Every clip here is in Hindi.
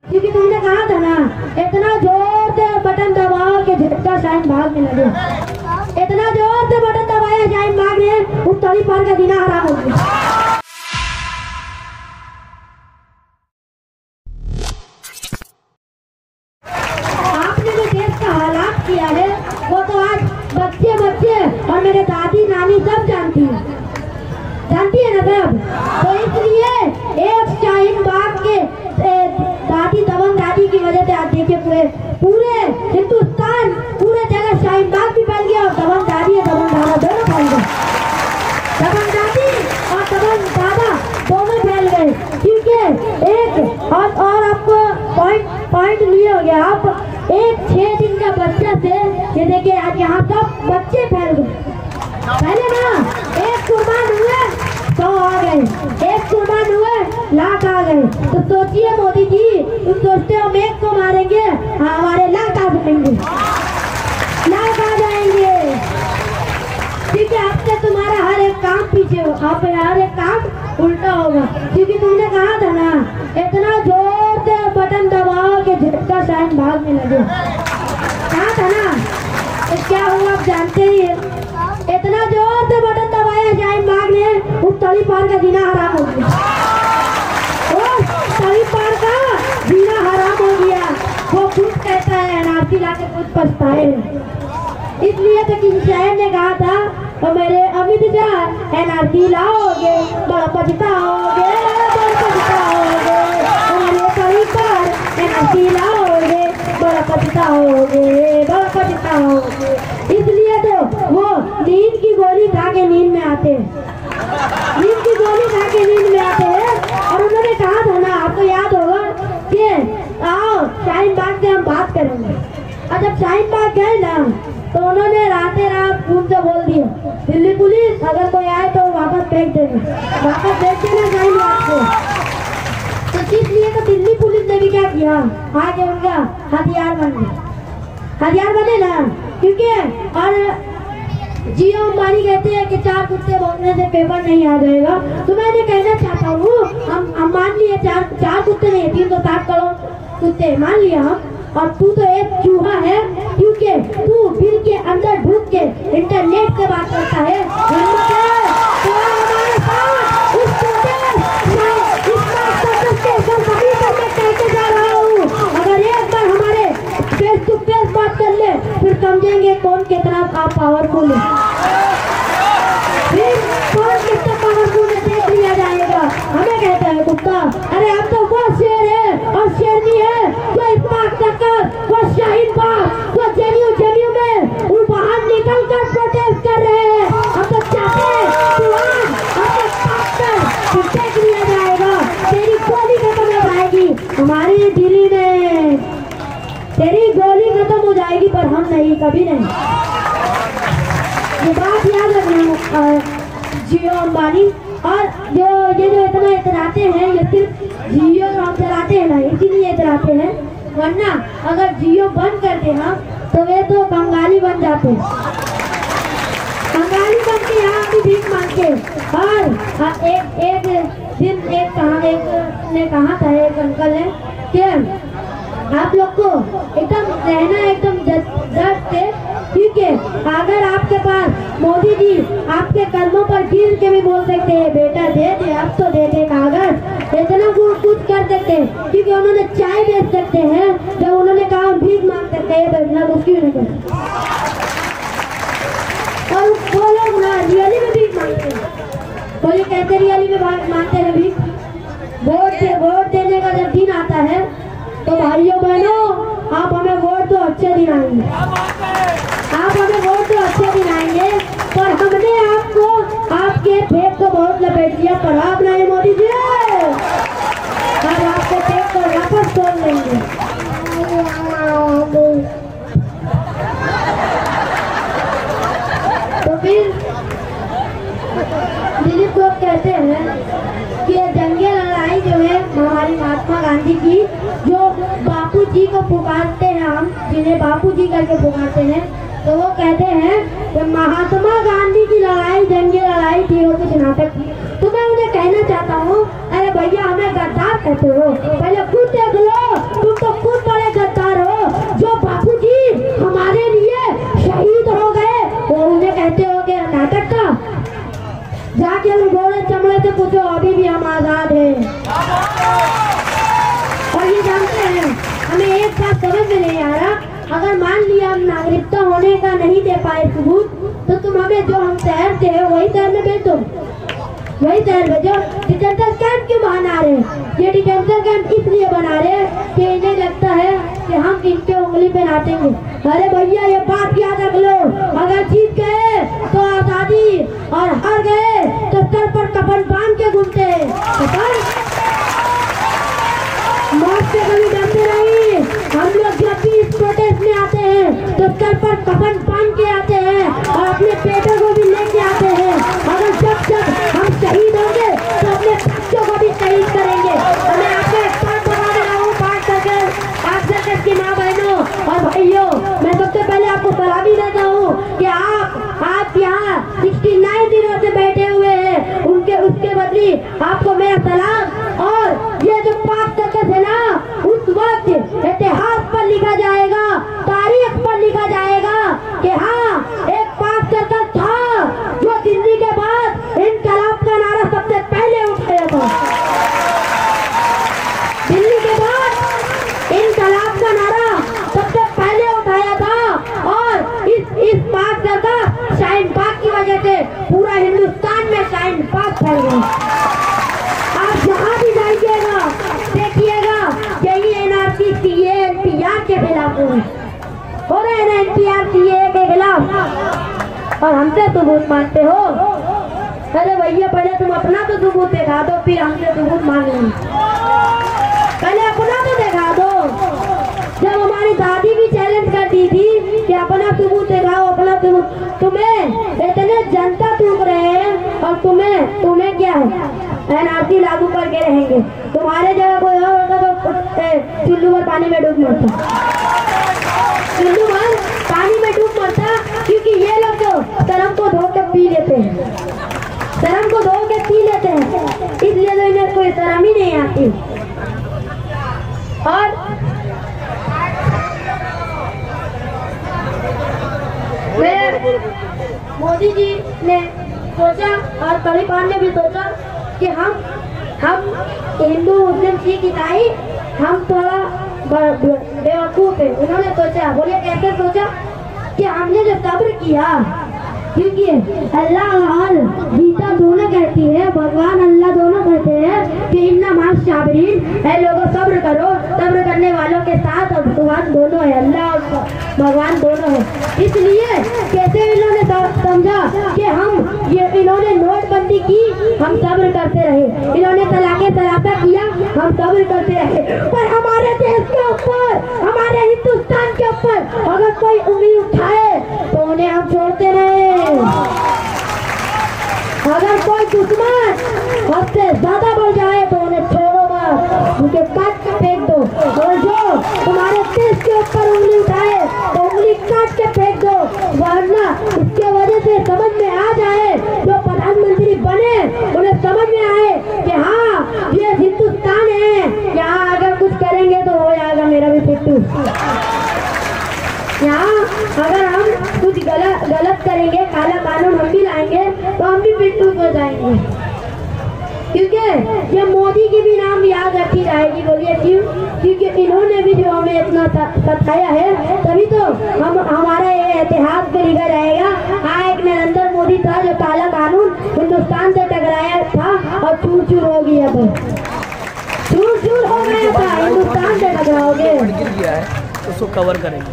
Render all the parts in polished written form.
क्योंकि तुमने कहा था ना, इतना जोर से बटन दबाओ कि झटका शाहीन बाग में लगे। इतना जोर से बटन दबाया शाहीन बाग ने, उस तड़ी पार का जीना हराम हो गया। आपने जो देश का हालात किया है वो तो आज बच्चे बच्चे और मेरे दादी नानी सब जानती है ना सब। तो इसलिए एक शाहीन बाग के दादी दबंग दादी की वजह से आज देखिए पूरे हिंदुस्तान, पूरे जगह शाहीन बाग भी फैल गया और दबंग दादी और दबंग दादा दोनों फैल गए। दबंग दादी और दबंग दादा दोनों फैल गए। क्योंकि एक और आपको पॉइंट लिए हो गया। आप एक 6 दिन का बच्चा से ये देखिए आज यहाँ सब बच्चे फैल गए। पहले ना एक कुर्बान हुए 100 आ गए, एक कुर्बान हुए लाख आ गए। तो सोचिए मोदी जी, तुम सोचते हो मेघ को मारेंगे, हमारे लाख आ जाएंगे, लाख आ जाएंगे। क्योंकि आपसे तुम्हारा हर एक काम पीछे हो, आप हर एक काम उल्टा होगा। क्योंकि तुमने कहा था ना, इतना जोर से बटन दबाओ कि झटका शाहीन बाग में लगे। कहा था ना, तो क्या हुआ आप जानते ही है। इतना जोर से बटन दबाया शाहीन बाग ने, उस तड़ी पार का जीना हराम हो गया। उस तड़ी पार का जीना हराम हो गया। वो खुद कहता है एनआरसी लाके कुछ पछताए। इसलिए तो किसी शायर ने कहा था, तो मेरे अमित शाह एनआरसी लाओगे बड़ा पछताओगे, बड़ा पछताओगे, मेरे तड़ी पार एनआरसी लाओगे बड़ा पछताओगे, बड़ा पछताओगे। इसलिए तो वो नींद की गोली खा के नींद में आते हैं, नींद की गोली खा के नींद में आते हैं। और उन्होंने कहा था ना, आपको याद होगा कि आओ शाहीन बाग से हम बात करेंगे। और जब शाहीन बाग गए ना, तो उन्होंने रातें रात फोन से बोल दिया, दिल्ली पुलिस अगर कोई आए तो वापस फेंक देना, वापस फेंक देना शाहीन बाग को। तो इसलिए तो दिल्ली पुलिस ने भी क्या किया, आगे उनका हथियार बन गए, हथियार बने ना। क्योंकि और जियो अंबानी कहते हैं कि 4 कुत्ते भौंकने से पेपर नहीं आ जाएगा। तो मैं कहना चाहता हूँ, हम मान लिए 4 कुत्ते नहीं, 360 करोड़ कुत्ते मान लिया हम, और तू तो एक चूहा है। क्योंकि तू बिल के अंदर ढूंढ के इंटरनेट से बात करता है। हिम्मत है तो हमारे साथ उस कहते जा रहा हूँ, अगर एक बार हमारे फेस टू फेस बात कर ले, फिर समझेंगे कौन कितना आप पावरफुल है, फिर कौन कितना पावरफुल है देख लिया जाएगा। हमें कहता है कुत्ता, अरे अब तो वो शेर है और शेरनी है जो इस बात कर, वो शाहीन बाग, वो जेएनयू में वो बाहर निकल कर प्रोटेस्ट कर रहे हैं। हम तो चाहते हैं फिर देख लिया जाएगा, तेरी गोली खत्म हो जाएगी हमारी दिल्ली में, तेरी गोली खत्म हो जाएगी, पर हम नहीं, कभी नहीं। ये बात याद रखना जियो अंबानी। और ये जो इतना इतराते हैं, ये सिर्फ जियो हम चलाते हैं ना, इसीलिए इतराते हैं। वरना अगर जियो बंद कर दे हम, तो वे तो बंगाली बन जाते, बंगाली बन के यहाँ की भीख मांगते। और एक दिन एक ने कहा था, एक अंकल ने, कि आप लोग को एकदम रहना एकदम दर्द से। क्योंकि अगर आपके पास मोदी जी आपके कदमों पर गिर के भी बोल सकते हैं, बेटा दे दे, अब तो दे दे कागज, इतना कुछ कर सकते हैं। क्योंकि उन्होंने चाय बेच सकते हैं, जब उन्होंने कहा भीख मांग सकते हैं, बेचना मुश्किल नहीं कर। और वो लोग ना रियली में भीख मांगते हैं, तो ये कहते रियली में मांगते हैं भीख। वोट देने का जब दिन आता है, तो भाइयों बहनों, आप हमें वोट तो अच्छे दिन आएंगे, आप हमें वोट तो अच्छे दिन आएंगे, पर हमने आपको आपके फेक को बहुत लपेट दिया, पर आप नहीं मोदी जी, हम आपके फेक को वापस खोल लेंगे। तो फिर दिलीप लोग कहते हैं कि जंगे लड़ाई जो है हमारी महात्मा गांधी की, जो बापू जी को पुकारते हैं हम, जिन्हें बापू जी करके पुकारते हैं, तो वो कहते हैं कि महात्मा गांधी की लड़ाई जंगे लड़ाई थी और कुछ नाटक थी। तो मैं उन्हें कहना चाहता हूँ, अरे भैया हमें गद्दार कहते हो, पहले खुद देख लो एक बात समझ में नहीं आ रहा, अगर मान लिया हम नागरिकता होने का नहीं दे पाए सबूत, तो तुम हमें जो हम शहर से है वही शहर में भेज दो, वही शहर भेजो। डिटेंशन कैंप क्यों बना रहे? ये डिटेंशन कैंप इसलिए बना रहे कि इन्हें लगता है कि हम इनके उंगली पे नाचेंगे। अरे भैया ये बात याद रख लो, अगर जीत गए तो आजादी और हार गए तो सर पर कफन बांध के घूमते हैं। मौत से कभी डरते नहीं। हम लोग जब भी इस प्रोटेस्ट में आते हैं तो सर पर कफन बांध के आते हैं और अपने पेटों को भी लेके आते हैं। अगर जब हम शहीद होंगे तो अपने बच्चों को भी शहीद करेंगे। मैं आपको एक बात बता दे रहा हूँ, पार्ट सर्कस की माँ बहनों और भाइयों, मैं सबसे पहले आपको सलामी देता हूँ कि आप यहाँ 69 दिनों से बैठे हुए हैं, उसके बदली आपको मेरा सलाम। और ये जो पार्ट सर्कस है ना, उस वक्त इतिहास पर लिखा जाएगा, तारीख पर लिखा जाएगा कि हाँ एक पार्ट सर्कस था जो दिल्ली के बाद इनकलाब का नारा सबसे पहले उठाया था। दिल्ली के बाद इनकलाब का नारा सबसे पहले उठाया था और इस पार्ट सर्कस शाहीन बाग की वजह से पूरा हिंदुस्तान में शाहीन बाग फैल गया। आप जहाँ भी जाइएगा देखिएगा यही NRC CAA NPR के खिलाफ हो रहे हैं, NPR CAA के खिलाफ, और हमसे सबूत मांगते हो। अरे भैया पहले तुम अपना तो सबूत दिखा दो, फिर हमसे सबूत मांग लेंगे। पहले अपना तो दिखा दो। जब हमारी दादी भी चैलेंज कर दी थी कि अपना सबूत दिखाओ, अपना सबूत, तुम्हें इतने जनता टूट रहे हैं और तुम्हें क्या है, NRC लागू करके रहेंगे। तुम्हारे जगह कोई और होता तो चुल्लू भर पानी में डूब मरता, चुल्लू भर पानी में डूब मरता, क्योंकि ये लोग तो शर्म को धो के पी लेते हैं, शर्म को धो के पी लेते हैं, इसलिए तो इन्हें कोई शर्म ही नहीं आती। और मोदी जी ने सोचा और तालिबान ने भी सोचा कि हम हिंदू मुस्लिम सिख ईसाई हम थोड़ा बेवकूफ है। उन्होंने सोचा, बोले कैसे सोचा कि हमने जो सब्र किया, क्योंकि अल्लाह और गीता दोनों कहती है, भगवान अल्लाह दोनों कहते हैं कि इन्ना मास साबिरीन है, लोगों सब्र करो, सब्र करने वालों के साथ और भगवान दोनों है, अल्लाह और भगवान दोनों है। इसलिए कैसे इन्होंने समझा कि इन्होंने नोटबंदी की, हम सब्र करते रहे, इन्होंने तलाके तलाका किया, हम सब्र करते रहे, पर हमारे देश के ऊपर, हमारे हिंदुस्तान के ऊपर अगर कोई उंगली उठाए तो उन्हें हम छोड़ते रहे। अगर कोई दुश्मन हमसे ज्यादा बढ़ जाए तो उन्हें छोड़ो मत, उनके काट के फेंक दो, और जो तुम्हारे देश के ऊपर उंगली उठाए तो उंगली काट के फेंक दो, वरना इसके वजह से समझ में आ जाए, जो प्रधानमंत्री बने उन्हें समझ में आए कि हाँ ये हिंदुस्तान है, यहाँ अगर कुछ करेंगे तो हो जाएगा मेरा भी पिट्टू। यहाँ अगर हम कुछ गलत करेंगे, काला कानून हम भी लाएंगे तो हम भी पिट्टू हो जाएंगे, क्योंकि ये मोदी की भी नाम याद रखी जाएगी। बोलिए क्यों? क्योंकि इन्होंने भी जो हमें इतना सताया है, तभी तो हमारा ये इतिहास पे लिखा जाएगा। हाँ, एक नरेंद्र मोदी था जो काला कानून हिंदुस्तान से टकराया था और चूर चूर हो गया था, चूर चूर हो गया था, हिंदुस्तान से टकराओगे, उसको कवर करेंगे।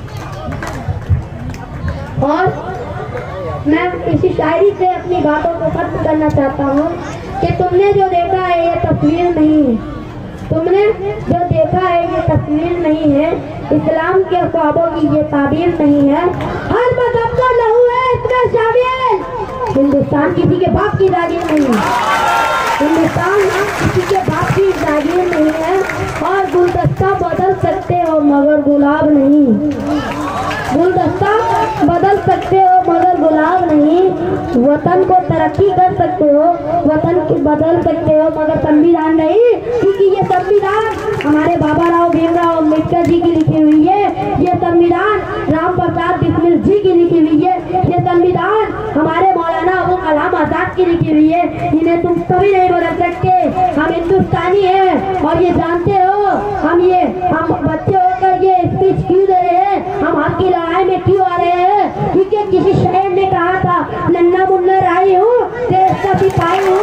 और मैं इसी शायरी से अपनी बातों को खत्म करना चाहता हूँ कि तुमने जो देखा है ये तस्वीर नहीं है, तुमने जो देखा है ये तस्वीर नहीं है, इस्लाम के ख्वाबों की ये ताबीर नहीं है। हर मजहब का लहू है इसमें शामिल, हिंदुस्तान किसी के बाप की जागीर नहीं है, हिंदुस्तान किसी के बाप की जागीर नहीं है। और गुलदस्ता बदल सकते हो मगर गुलाब नहीं, गुलदस्ता बदल सकते हो मगर गुलाब नहीं। वतन को तरक्की कर सकते हो, वतन को बदल सकते हो मगर संविधान नहीं, क्योंकि ये संविधान हमारे बाबा राव भीमराव अम्बेडकर जी की लिखी हुई है, ये संविधान राम प्रसाद बिस्मिल जी की लिखी हुई है, ये संविधान हमारे मौलाना अबुल कलाम आजाद की लिखी हुई है। इन्हें तुम कभी नहीं बदल सकते। हम हिंदुस्तानी हैं और ये जानते हो, हम बच्चे होकर सिपाही